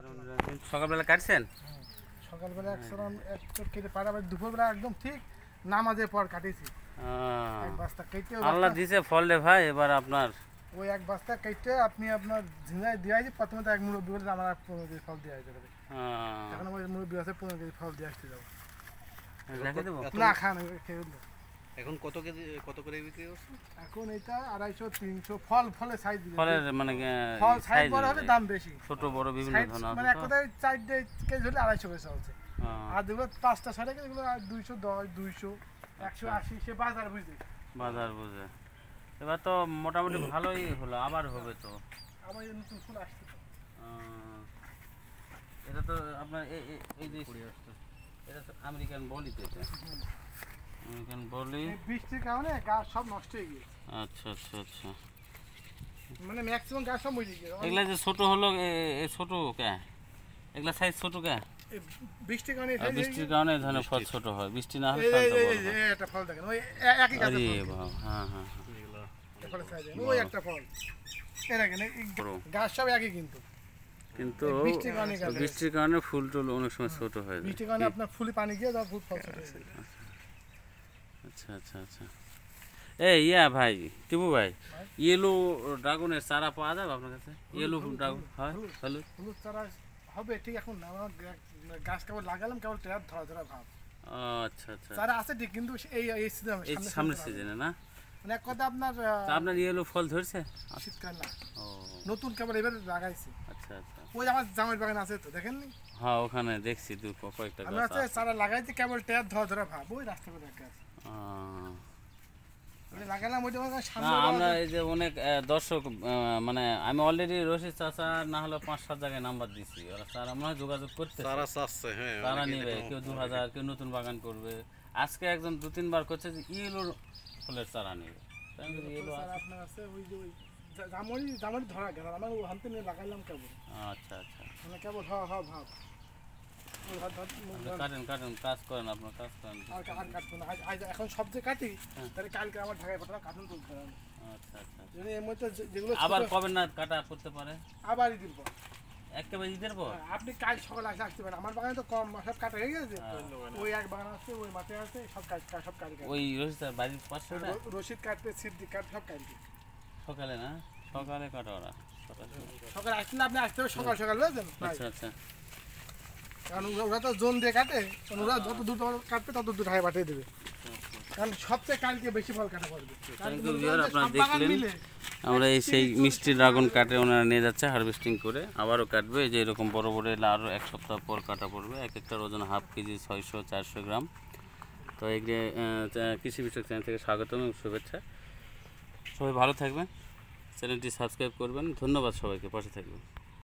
সকালবেলা কাটছেন? সকালবেলা একটু কেটে পাড়া, দুপুরবেলা একদম ঠিক নামাজের পর কাটিয়েছি। এক বস্তা কেটে আল্লাহ দিছে ফল রে ভাই। এবার আপনার ওই এক বস্তা কেটে আপনি আপনার ঝিঙায় দিয়ে আসি, প্রথমে তো এক মুরব্বী বলে আমার 15 কেজি ফল দিয়ে আসতে হবে। এখন ওই মুরব্বী আছে 15 কেজি ফল দিয়ে আসতে যাবো। রেখে দেবো না খান খেয়ে। এখন কত কেজি কত করে বিক্রি করছে? এখন এটা 250 300 ফলের সাইজ, ফলের মানে ফল সাইজ বড় হবে দাম বেশি, ছোট বড় বিভিন্ন ধরনের মানে এক কথায় 4 কেজি হলে 250 করে চলছে। আর যেগুলো 5টা 6 কেজি এগুলো 210 200 180 সে বাজার বুঝে। বাজার বুঝে। এবার তো মোটামুটি ভালোই হলো, আবার হবে তো আবার নতুন ফুল আসছে। এটা তো আপনার এই যে এটা তো আমেরিকান বলি, তো এটা আমেরিকান বলি। বৃষ্টির কারণে গাছ সব নষ্ট হয়ে গিয়েছে। আচ্ছা আচ্ছা আচ্ছা, মানে ম্যাক্সিমাম গাছ সব মরে গিয়েছে। এগুলা যে ছোট হলো ছোট কে, এগুলা সাইজ ছোট কে? বৃষ্টির কারণে বৃষ্টির কারণে এই ধরনের ফল ছোট হয়, বৃষ্টি না হলে একটা ফল দেখেন ওই একই গাছ। হ্যাঁ হ্যাঁ, ওই একটা ফল এর আগে গাছ সব একই, কিন্তু বৃষ্টির কারণে ফুল টুল অনেক সময় ছোট হয়ে যায়। বৃষ্টির কারণে আপনার ফুলে পানি গিয়ে ফুল ফল ছোট হয়ে যায়। আচ্ছা আচ্ছা আচ্ছা। এই ইয়া ভাই, টিপু ভাই, ইয়েলো ড্রাগনের চারা পাওয়া যাবে আপনার কাছে? ইয়েলো ড্রাগন হয়? হলুদ চারা হবে ঠিক এখন না, গাছ কেবল লাগালাম, কেবল টেয়ার ধরা ধরা ভাব। আচ্ছা আচ্ছা, চারা আছে ঠিক, কিন্তু এই সামনের সিজনে না, মানে এক কথা আপনার ইয়েলো ফল ধরছে শীতকাল না, নতুন কেবল এবার লাগাইছি। আচ্ছা আচ্ছা, ওই আমার জামাই বাগান আছে তো, দেখেননি? হ্যাঁ ওখানে দেখছি কয়েকটা আমি আছে চারা লাগাইছি, কেবল টেয়ার ধরা ধরা ভাব, ওই রাস্তা করে গাছ লাগালাম। ওইটা আমরা এই যে অনেক দর্শক, মানে আমি অলরেডি রশিদ চাচা না হলে 5-7 জায়গায় নাম্বার দিচ্ছি, ওরা স্যার আমরা যোগাযোগ করতে তারা নিবে, কেউ 2000, কেউ নতুন বাগান করবে। আজকে একজন 2-3 বার করছে যে ইয়েলো ফুলের চারা নিবে। আপনার আছে ওই যে জামরি ধরা গেল, আমার হাতে নিয়ে লাগাইলাম কেবল। আচ্ছা আচ্ছা, মানে কেবল হওয়া ভাব। কাটেন কাজ করেন, আপনার কাজ করেন। আর কাটবো না, এখন সব যে কাটি, তাহলে কালকে আমার ঢাকায় পাঠানো কাটুন তুলতে হবে। আচ্ছা আচ্ছা, এর মধ্যে যেগুলো আবার কবে না কাটা করতে পারে? আবার ঈদের পর, একেবারে ঈদের পর। আপনি কাল সকালে আসতে পারেন, আমার বাগানে তো কম সব কাটা হয়ে গেছে। ওই এক বাগান আছে, ওই মাঠে আছে, সব কাটি ওই রশিদ বাড়ির পাশে রশিদ কাটতে, সিদ্দিক কাটতে, সব কাটবে সকালে না, সকালে কাটা ওরা সকালে আসলে আপনি আসতে হবে সকাল সকাল, বুঝলেন? আচ্ছা আচ্ছা, কারণ ওরা তো জোন দিয়ে কাটে, কারণ ওরা যত দূর কাটবে তত দূর ঢাকায় পাঠিয়ে দেবে, কারণ সবচেয়ে কালকে বেশি ফল কাটা পড়বে। আপনারা দেখলেন আমরা এই সেই মিষ্টি ড্রাগন কাটে ওনারা নিয়ে যাচ্ছে হারভেস্টিং করে, আবারও কাটবে। এই যে এরকম বড় বড় এলে আরও 1 সপ্তাহ পর কাটা পড়বে। এক একটার ওজন 1/2 কেজি, 600-400 গ্রাম। তো এগুলো কৃষি বিষয়ক চ্যানেল থেকে স্বাগতম এবং শুভেচ্ছা। সবাই ভালো থাকবেন, চ্যানেলটি সাবস্ক্রাইব করবেন। ধন্যবাদ সবাইকে, পাশে থাকবেন।